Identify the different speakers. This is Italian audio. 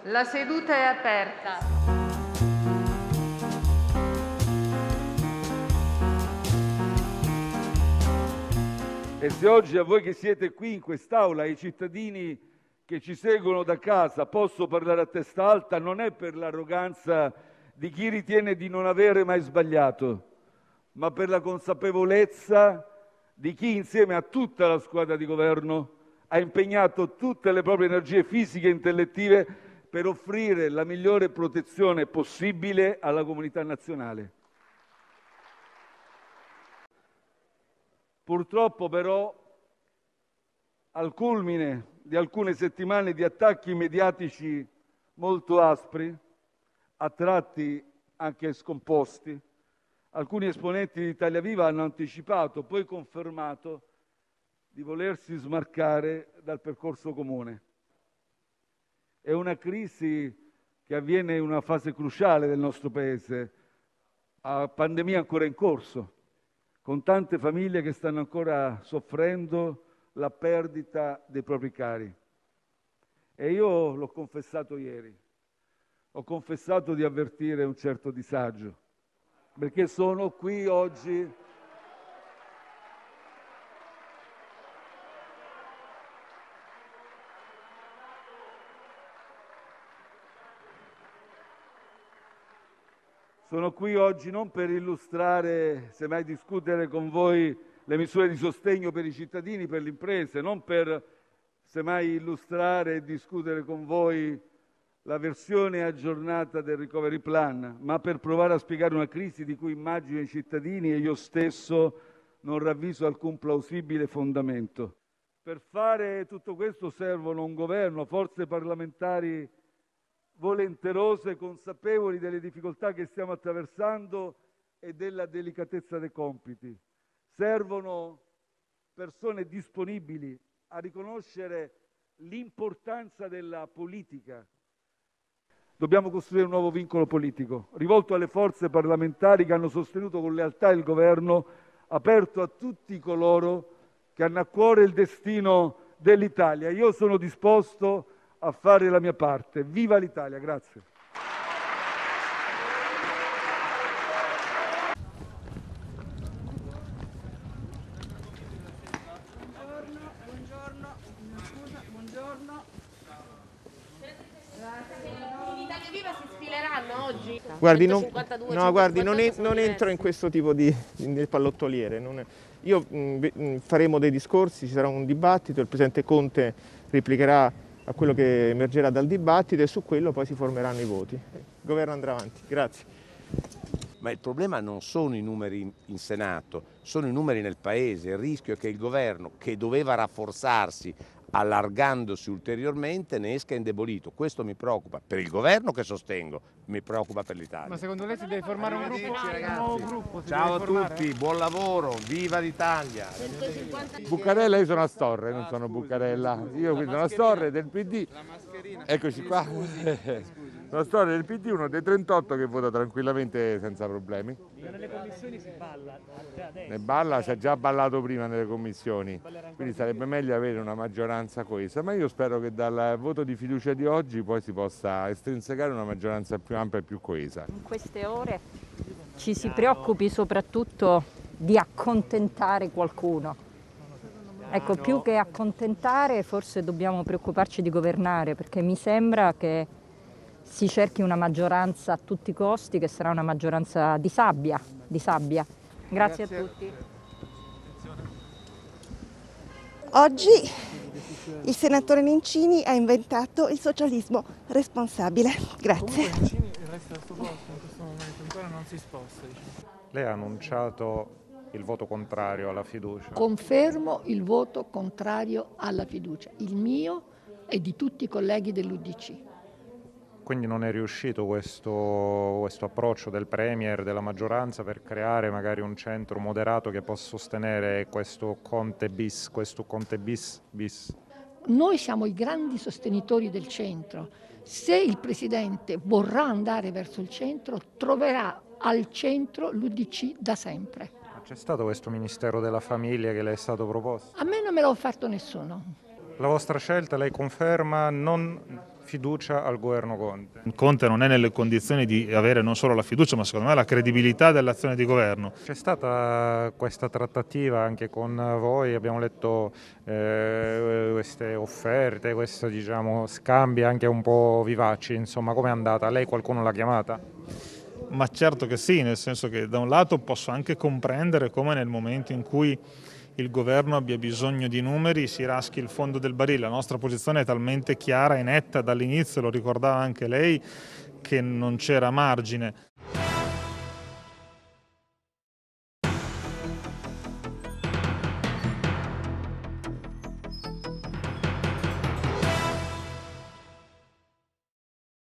Speaker 1: La seduta è aperta.
Speaker 2: E se oggi a voi che siete qui in quest'Aula, ai cittadini che ci seguono da casa, posso parlare a testa alta, non è per l'arroganza di chi ritiene di non avere mai sbagliato, ma per la consapevolezza di chi, insieme a tutta la squadra di governo, ha impegnato tutte le proprie energie fisiche e intellettive per offrire la migliore protezione possibile alla comunità nazionale. Purtroppo, però, al culmine di alcune settimane di attacchi mediatici molto aspri, a tratti anche scomposti, alcuni esponenti di Italia Viva hanno anticipato, poi confermato, di volersi smarcare dal percorso comune. È una crisi che avviene in una fase cruciale del nostro Paese, a pandemia ancora in corso, con tante famiglie che stanno ancora soffrendo la perdita dei propri cari. E io l'ho confessato ieri, ho confessato di avvertire un certo disagio, perché sono qui oggi non per illustrare, semmai discutere con voi le misure di sostegno per i cittadini, per le imprese, non per semmai illustrare e discutere con voi la versione aggiornata del recovery plan, ma per provare a spiegare una crisi di cui immagino i cittadini e io stesso non ravviso alcun plausibile fondamento. Per fare tutto questo servono un governo, forze parlamentari volenterose, consapevoli delle difficoltà che stiamo attraversando e della delicatezza dei compiti. Servono persone disponibili a riconoscere l'importanza della politica. Dobbiamo costruire un nuovo vincolo politico, rivolto alle forze parlamentari che hanno sostenuto con lealtà il governo, aperto a tutti coloro che hanno a cuore il destino dell'Italia. Io sono disposto a fare la mia parte. Viva l'Italia! Grazie.
Speaker 1: Buongiorno. In Italia Viva si sfileranno oggi?
Speaker 3: Guardi,
Speaker 1: 152,
Speaker 3: non entro in questo tipo di pallottoliere. Io faremo dei discorsi, ci sarà un dibattito, il Presidente Conte replicherà a quello che emergerà dal dibattito e su quello poi si formeranno i voti. Il governo andrà avanti. Grazie.
Speaker 4: Ma il problema non sono i numeri in Senato, sono i numeri nel Paese. Il rischio è che il governo, che doveva rafforzarsi allargandosi ulteriormente, ne esca indebolito. Questo mi preoccupa per il governo che sostengo, mi preoccupa per l'Italia.
Speaker 5: Ma secondo lei si deve formare un gruppo? Un nuovo gruppo?
Speaker 4: Ciao a tutti, buon lavoro, viva l'Italia!
Speaker 6: Buccarella, io sono Astorre, non sono Buccarella. Io qui sono Astorre del PD. Eccoci qua. Sono Astorre del PD, uno dei 38 che vota tranquillamente senza problemi.
Speaker 5: Nelle commissioni si balla già adesso.
Speaker 6: Ne balla, si è già ballato prima nelle commissioni, quindi sarebbe meglio avere una maggioranza coesa, ma io spero che dal voto di fiducia di oggi poi si possa estrinsecare una maggioranza più ampia e più coesa.
Speaker 7: In queste ore ci si preoccupi soprattutto di accontentare qualcuno. Ecco, più che accontentare forse dobbiamo preoccuparci di governare, perché mi sembra che si cerchi una maggioranza a tutti i costi, che sarà una maggioranza di sabbia. Grazie a tutti.
Speaker 8: Oggi il senatore Nencini ha inventato il socialismo responsabile. Grazie.
Speaker 5: Comunque Nencini resta al suo posto in questo momento, ancora non si sposta. Diciamo.
Speaker 9: Lei ha annunciato il voto contrario alla fiducia.
Speaker 10: Confermo il voto contrario alla fiducia, il mio e di tutti i colleghi dell'UDC.
Speaker 9: Quindi non è riuscito questo approccio del Premier, della maggioranza, per creare magari un centro moderato che possa sostenere questo Conte bis.
Speaker 10: Noi siamo i grandi sostenitori del centro. Se il Presidente vorrà andare verso il centro, troverà al centro l'UDC da sempre.
Speaker 9: Ma c'è stato questo Ministero della Famiglia che le è stato proposto?
Speaker 10: A me non me l'ha offerto nessuno.
Speaker 9: La vostra scelta, lei conferma, non fiducia al governo Conte.
Speaker 5: Conte non è nelle condizioni di avere non solo la fiducia, ma secondo me la credibilità dell'azione di governo.
Speaker 9: C'è stata questa trattativa anche con voi, abbiamo letto queste offerte, questi scambi anche un po' vivaci, insomma, com'è andata? Lei qualcuno l'ha chiamata?
Speaker 5: Ma certo che sì, nel senso che da un lato posso anche comprendere come nel momento in cui il governo abbia bisogno di numeri si raschi il fondo del barile. La nostra posizione è talmente chiara e netta dall'inizio, lo ricordava anche lei, che non c'era margine.